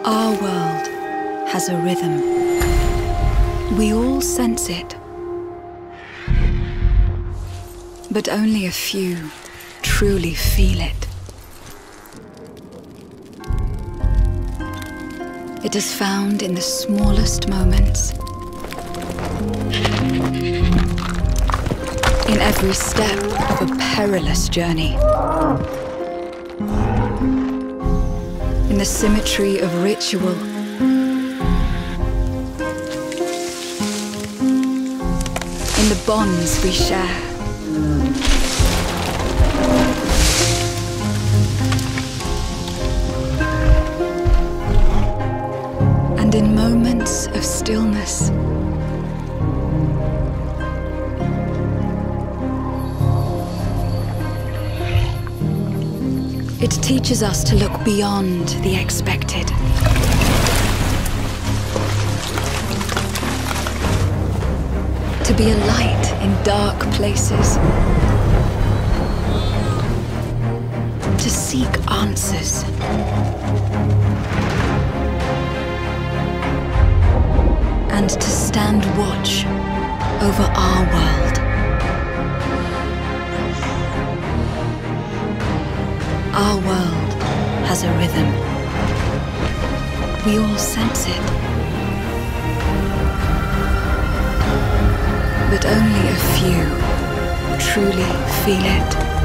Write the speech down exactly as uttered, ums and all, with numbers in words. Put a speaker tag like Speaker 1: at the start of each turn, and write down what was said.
Speaker 1: Our world has a rhythm. We all sense it. But only a few truly feel it. It is found in the smallest moments. In every step of a perilous journey. In the symmetry of ritual. In the bonds we share. And in moments of stillness. It teaches us to look beyond the expected. To be a light in dark places. To seek answers. And to stand watch over our world. Our world has a rhythm. We all sense it. But only a few truly feel it.